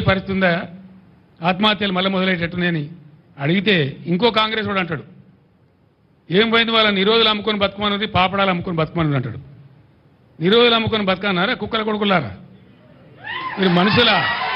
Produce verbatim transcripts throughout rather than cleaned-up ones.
పరిస్థితి ఉందా ఆత్మహత్యలు మళ్ళీ మొదలయ్యేటట్టునేని అడిగితే ఇంకో కాంగ్రెస్ వాడు అంటాడు ఏం పోయింది వాళ్ళ నిరోధులు అమ్ముకొని బతుకమన్నది పాపడాలు అమ్ముకొని బతుకమన్నది అంటాడు. నిరోధులు అమ్ముకొని బతకన్నారా కుక్కల కొడుకులారా? మీరు మనుషులా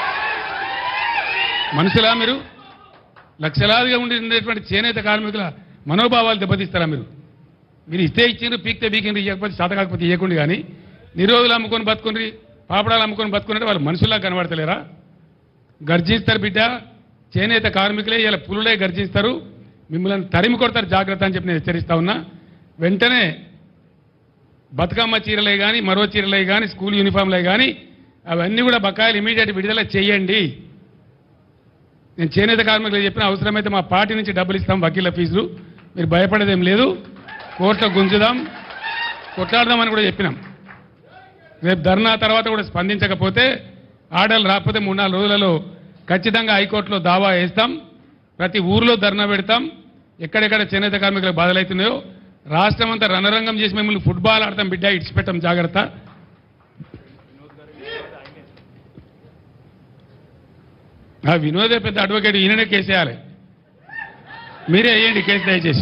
మనుషులా మీరు లక్షలాదిగా ఉండేటువంటి చేనేత కార్మికుల మనోభావాలు దెబ్బతీస్తారా మీరు? మీరు ఇస్తే ఇచ్చిండ్రు పీక్తే బీకిండ్రు ఇవ్వకపోతే శాత కాకపోతే ఇవ్వకుండా కానీ నిరోధులు అమ్ముకొని బతుకుండ్రి పాపడాలు అమ్ముకొని బతుకున్నట్టు వాళ్ళు మనుషుల్లా కనబడతలేరా? గర్జిస్తారు బిడ్డ చేనేత కార్మికులే ఇలా పులులే గర్జిస్తారు మిమ్మల్ని తరిమి కొడతారు జాగ్రత్త అని చెప్పి నేను హెచ్చరిస్తా ఉన్నా. వెంటనే బతుకమ్మ చీరలే కానీ మరో చీరలే కానీ స్కూల్ యూనిఫామ్లే కానీ అవన్నీ కూడా బకాయిలు ఇమీడియట్ విడుదల చేయండి. నేను చేనేత కార్మికులు చెప్పిన అవసరమైతే మా పార్టీ నుంచి డబ్బులు ఇస్తాం వకీళ్ళ ఫీజులు మీరు భయపడేదేం లేదు కోర్టులో గుంజుదాం కొట్లాడదామని కూడా చెప్పినాం. రేపు ధర్నా తర్వాత కూడా స్పందించకపోతే ఆర్డర్లు రాకపోతే మూడు నాలుగు రోజులలో ఖచ్చితంగా హైకోర్టులో దావా వేస్తాం. ప్రతి ఊర్లో ధర్నా పెడతాం. ఎక్కడెక్కడ చేనేత కార్మికులకు బాధలవుతున్నాయో రాష్ట్రం అంతా రణరంగం చేసి మిమ్మల్ని ఫుట్బాల్ ఆడతాం బిడ్డ ఇడిచిపెట్టాం జాగ్రత్త. ఆ వినోదే పెద్ద అడ్వకేట్ ఈయననే కేసు వేయాలి మీరే వేయండి కేసు దయచేసి.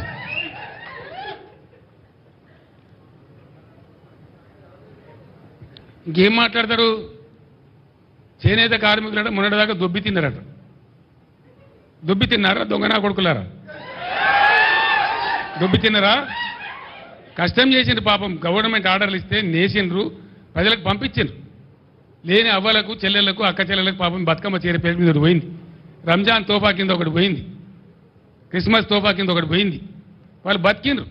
ఇంకేం మాట్లాడతారు? చేనేత కార్మికులట మొన్నటిదాకా దొబ్బి తిన్నారట. దొబ్బి తిన్నారా దొంగనా కొడుకులారా? దొబ్బి తిన్నారా? కష్టం చేసిండ్రు పాపం గవర్నమెంట్ ఆర్డర్లు ఇస్తే నేసిండ్రు ప్రజలకు పంపించిండ్రు. లేని అవ్వలకు చెల్లెళ్లకు అక్క చెల్లెలకు పాపం బతుకమ్మ చీర పేరు మీద ఒకటి పోయింది. రంజాన్ తోఫా కింద ఒకటి పోయింది. క్రిస్మస్ తోఫా కింద ఒకటి పోయింది. వాళ్ళు బతికిండ్రు.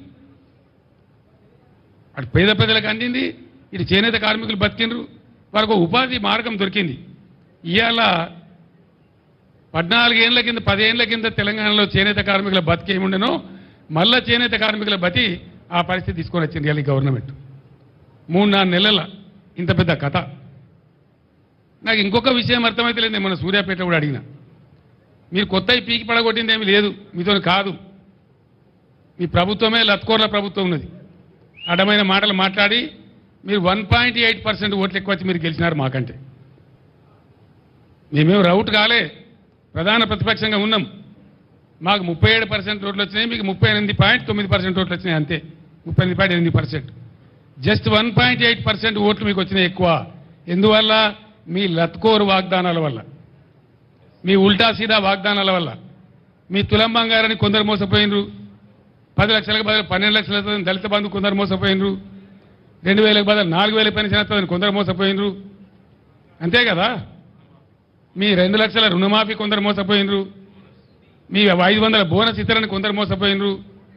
అటు పేద ప్రజలకు అందింది ఇటు చేనేత కార్మికులు బతికిండ్రు. వాళ్ళకు ఉపాధి మార్గం దొరికింది. ఇవాళ పద్నాలుగేళ్ల కింద పదేళ్ల కింద తెలంగాణలో చేనేత కార్మికుల బతికి ఏముండెనో మళ్ళా చేనేత కార్మికుల బతి ఆ పరిస్థితి తీసుకొని వచ్చింది ఇవాళ గవర్నమెంట్. మూడు నాలుగు నెలల ఇంత పెద్ద కథ. నాకు ఇంకొక విషయం అర్థమైతే లేదు. నేను మన సూర్యాపేట కూడా అడిగిన మీరు కొత్త పీకి పడగొట్టింది ఏమీ లేదు మీతో కాదు. మీ ప్రభుత్వమే లత్కోర్ల ప్రభుత్వం ఉన్నది. అడ్డమైన మాటలు మాట్లాడి మీరు వన్ పాయింట్ ఎయిట్ పర్సెంట్ ఓట్లు ఎక్కువ వచ్చి మీరు గెలిచినారు మాకంటే. మేమేం రౌట్ కాలే ప్రధాన ప్రతిపక్షంగా ఉన్నాం. మాకు ముప్పై ఏడు పర్సెంట్ ఓట్లు వచ్చినాయి మీకు ముప్పై ఎనిమిది పాయింట్ తొమ్మిది పర్సెంట్ ఓట్లు వచ్చినాయి అంతే. ముప్పై ఎనిమిది పాయింట్ ఎనిమిది percent just one point eight percent ఓట్లు మీకు వచ్చినాయి ఎక్కువ. ఎందువల్ల? మీ లత్కోరు వాగ్దానాల వల్ల, మీ ఉల్టా సీదా వాగ్దానాల వల్ల. మీ తులం బంగారాన్ని కొందరు మోసపోయినరు. పది లక్షలకు బదులు పన్నెండు లక్షల దళిత బంధు కొందరు మోసపోయినరు. రెండు వేలకు బదులు నాలుగు వేల పెన్షన్ వస్తుందని కొందరు మోసపోయినరు. అంతే కదా? మీ రెండు లక్షల రుణమాఫీ కొందరు మోసపోయినరు. మీ ఐదు వందల బోనస్ ఇతరని కొందరు మోసపోయినరు.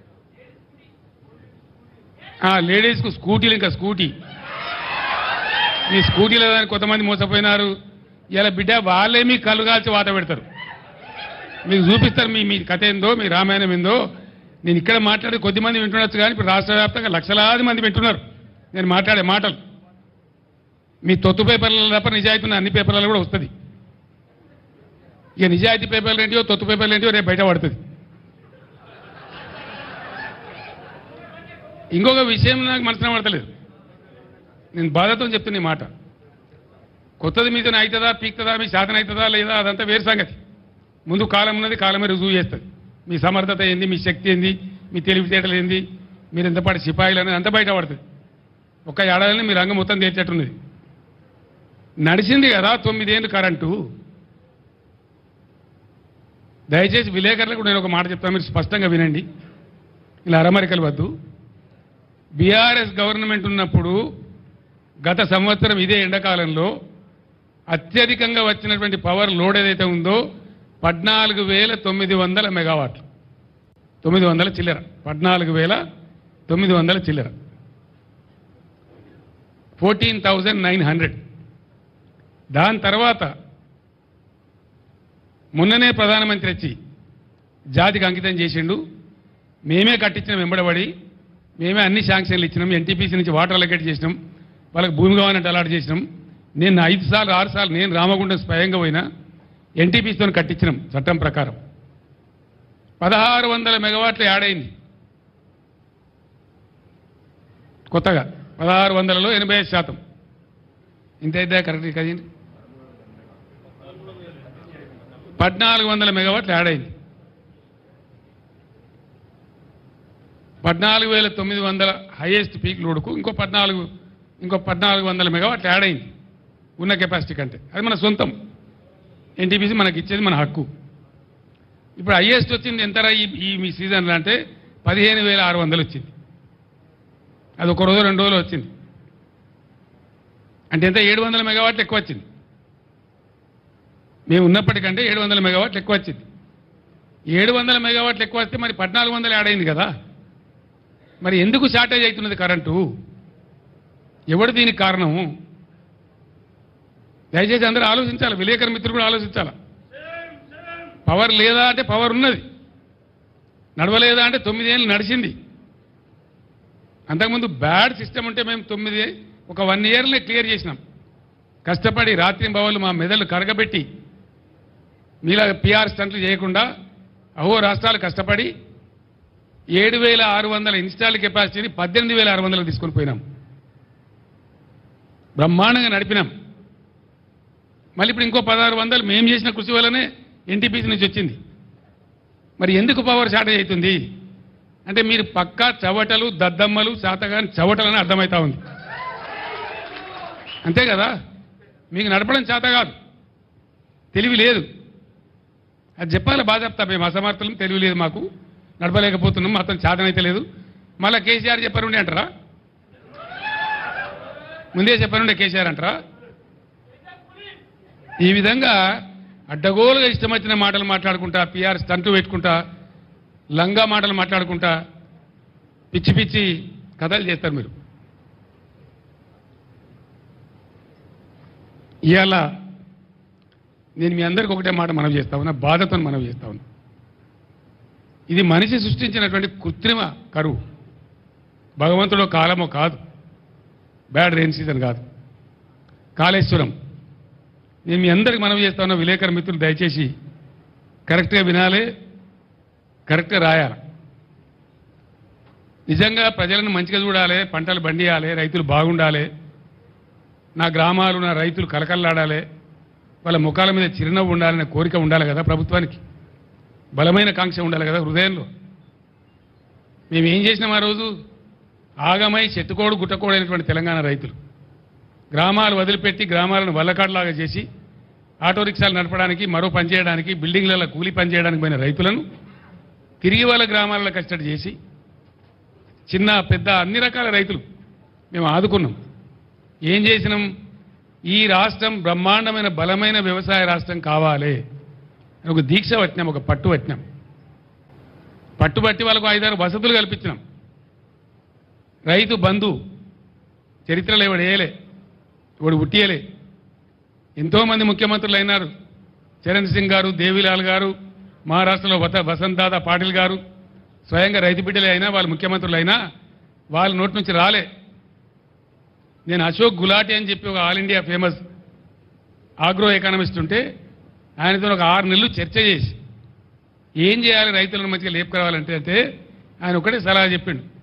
లేడీస్కు స్కూటీలు ఇంకా స్కూటీ మీ స్కూటీల దానికి కొంతమంది మోసపోయినారు. ఇలా బిడ్డ వాళ్ళే మీ కళ్ళు కాల్చి వాత పెడతారు. మీకు చూపిస్తారు మీ మీ కథ ఏందో మీ రామాయణం ఏందో. నేను ఇక్కడ మాట్లాడే కొద్దిమంది వింటుండొచ్చు కానీ ఇప్పుడు రాష్ట్ర వ్యాప్తంగా లక్షలాది మంది వింటున్నారు నేను మాట్లాడే మాటలు. మీ తొత్తు పేపర్లలో తప్ప నిజాయితీ ఉన్న అన్ని పేపర్లలో కూడా వస్తుంది. ఇక నిజాయితీ పేపర్లు ఏంటియో తొత్తు పేపర్లు ఏంటియో రేపు బయట పడుతుంది. ఇంకొక విషయం నాకు మనసున పడతలేదు. నేను బాధతో చెప్తున్న మాట. కొత్తది మీతో అవుతుందా పీక్తుందా మీ శాతం అవుతుందా లేదా అదంతా వేరు సంగతి. ముందు కాలం ఉన్నది కాలమే రుజువు చేస్తుంది. మీ సమర్థత ఏంది మీ శక్తి ఏంది మీ తెలివితేటలు ఏంది మీరు ఎంతపాటి సిపాయిలు అనేది అంత బయట పడుతుంది. ఒక్క ఏడాదిని మీ రంగం మొత్తం తేల్చేట్టున్నది. నడిచింది కదా తొమ్మిదేళ్ళు కరెంటు. దయచేసి విలేకరులకు నేను ఒక మాట చెప్తాను మీరు స్పష్టంగా వినండి. ఇలా అరమరికలు వద్దు. బీఆర్ఎస్ గవర్నమెంట్ ఉన్నప్పుడు గత సంవత్సరం ఇదే ఎండాకాలంలో అత్యధికంగా వచ్చినటువంటి పవర్ లోడ్ ఏదైతే ఉందో పద్నాలుగు వేల తొమ్మిది వందల మెగావాట్లు తొమ్మిది వందల చిల్లర పద్నాలుగు వేల తొమ్మిది వందల చిల్లర ఫోర్టీన్ థౌజండ్ నైన్ హండ్రెడ్. దాని తర్వాత మొన్ననే ప్రధానమంత్రి వచ్చి జాతికి అంకితం చేసిండు. మేమే కట్టించినాం వెంబడబడి మేమే అన్ని శాంక్షన్లు ఇచ్చినాం. ఎన్టీపీసీ నుంచి వాటర్ అలొకేట్ చేసినాం. వాళ్ళకి భూమి కావాలంటే అలాట్ చేసినాం. నేను ఐదు సార్లు ఆరు సార్లు నేను రామగుండం స్వయంగా పోయినా ఎన్టీపీసీతో కట్టించినాం చట్టం ప్రకారం. పదహారు వందల మెగావాట్లు యాడ్ అయింది కొత్తగా. పదహారు వందలలో ఎనభై ఐదు శాతం ఇంత అయితే కరెక్ట్ కదండి. పద్నాలుగు వందల మెగావాట్లు యాడ్ అయింది. పద్నాలుగు వేల తొమ్మిది వందల హైయెస్ట్ పీక్ లోడ్కు ఇంకో పద్నాలుగు ఇంకో పద్నాలుగు వందల మెగావాట్లు యాడ్ అయింది ఉన్న కెపాసిటీ కంటే. అది మన సొంతం, ఎన్టీపీసీ మనకి ఇచ్చేది మన హక్కు. ఇప్పుడు హైయెస్ట్ వచ్చింది ఎంతరా ఈ ఈ మీ సీజన్లో అంటే పదిహేను వేల ఆరు వందలు వచ్చింది. అది ఒక రోజు రెండు రోజులు వచ్చింది అంటే ఎంత ఏడు వందల మెగావాట్లు ఎక్కువ వచ్చింది. మేము ఉన్నప్పటికంటే ఏడు వందల మెగావాట్లు ఎక్కువ వచ్చింది. ఏడు వందల మెగావాట్లు ఎక్కువ వస్తే మరి పద్నాలుగు వందలు యాడ్ అయింది కదా. మరి ఎందుకు షార్టేజ్ అవుతున్నది కరెంటు? ఎవడు దీనికి కారణము? దయచేసి అందరూ ఆలోచించాలి, విలేకరు మిత్రులు కూడా ఆలోచించాలి. పవర్ లేదా అంటే పవర్ ఉన్నది, నడవలేదా అంటే తొమ్మిదేళ్ళు నడిచింది. అంతకుముందు బ్యాడ్ సిస్టమ్ ఉంటే మేము తొమ్మిది ఒక వన్ ఇయర్లే క్లియర్ చేసినాం. కష్టపడి రాత్రి భవన్లు మా మెదళ్ళు కరగబెట్టి మీలా పిఆర్ స్టంట్లు చేయకుండా అహో రాష్ట్రాలు కష్టపడి ఏడు వేల ఆరు వందల ఇన్స్టాల్ కెపాసిటీని పద్దెనిమిది వేల ఆరు వందలకు తీసుకొని పోయినాం. బ్రహ్మాండంగా నడిపినాం. మళ్ళీ ఇప్పుడు ఇంకో పదహారు వందలు మేము చేసిన కృషి వల్లనే ఎన్టీపీసీ నుంచి వచ్చింది. మరి ఎందుకు పవర్ షార్టేజ్ అవుతుంది అంటే మీరు పక్కా చవటలు దద్దమ్మలు శాతగాని చవటలని అర్థమవుతా ఉంది. అంతే కదా, మీకు నడపడం చేత కాదు, తెలివి లేదు. అది చెప్పాలి బాధ చెప్తా. మేము అసమర్థులం, తెలివి లేదు, మాకు నడపలేకపోతున్నాం, మాత్రం చేతనైతే లేదు. మళ్ళీ కేసీఆర్ చెప్పనుండే అంటారా? ముందే చెప్పనుండే కేసీఆర్ అంటారా? ఈ విధంగా అడ్డగోలుగా ఇష్టం వచ్చిన మాటలు మాట్లాడుకుంటా, పిఆర్ స్టంటు పెట్టుకుంటా, లంగా మాటలు మాట్లాడుకుంటా పిచ్చి పిచ్చి కథలు చేస్తారు మీరు. ఇవాళ నేను మీ అందరికీ ఒకటే మాట మనవి చేస్తా ఉన్నా, బాధతో మనవి చేస్తా ఉన్నా. ఇది మనిషి సృష్టించినటువంటి కృత్రిమ కరువు. భగవంతుడో కాలమో కాదు, బ్యాడ్ రెయిన్ సీజన్ కాదు, కాళేశ్వరం. నేను మీ అందరికి మనవి చేస్తా ఉన్నా, విలేకరు మిత్రులు దయచేసి కరెక్ట్గా వినాలి, కరెక్ట్గా రాయాలి. నిజంగా ప్రజలను మంచిగా చూడాలి, పంటలు పండియాలి, రైతులు బాగుండాలి, నా గ్రామాలు నా రైతులు కలకల్లాడాలి, వాళ్ళ ముఖాల మీద చిరునవ్వు ఉండాలనే కోరిక ఉండాలి కదా ప్రభుత్వానికి, బలమైన కాంక్ష ఉండాలి కదా హృదయంలో. మేము ఏం చేసినాం ఆ రోజు? ఆగమై చెట్టుకోడు గుట్టకోడు అయినటువంటి తెలంగాణ రైతులు గ్రామాలు వదిలిపెట్టి గ్రామాలను వల్లకాడులాగా చేసి ఆటో రిక్షాలు నడపడానికి, మరో పని చేయడానికి, బిల్డింగ్లలో కూలి పని చేయడానికి పోయిన రైతులను తిరిగి వాళ్ళ గ్రామాలలో కష్టపడి చేసి చిన్న పెద్ద అన్ని రకాల రైతులు మేము ఆదుకున్నాం. ఏం చేసినాం? ఈ రాష్ట్రం బ్రహ్మాండమైన బలమైన వ్యవసాయ రాష్ట్రం కావాలి అని ఒక దీక్ష పట్టినాం, ఒక పట్టు పట్టినాం. పట్టుబట్టి వాళ్ళకు ఐదారు వసతులు కల్పించినాం. రైతు బంధు చరిత్రలో ఎవడు వేయలే, ఎవడు ఉట్టియలే. ఎంతోమంది ముఖ్యమంత్రులు అయినారు. చరణ్ సింగ్ గారు, దేవిలాల్ గారు, మహారాష్ట్రలో వత వసంత్ దాదా పాటిల్ గారు స్వయంగా రైతు బిడ్డలే అయినా, వాళ్ళు ముఖ్యమంత్రులు అయినా వాళ్ళ నోటి నుంచి రాలే. నేను అశోక్ గులాటి అని చెప్పి ఒక all India famous agro economist ఉంటే ఆయనతో ఒక ఆరు నెలలు చర్చ చేసి ఏం చేయాలి రైతులను మంచిగా లేపుకురావాలంటే అంటే ఆయన ఒకటే సలహా చెప్పిండు,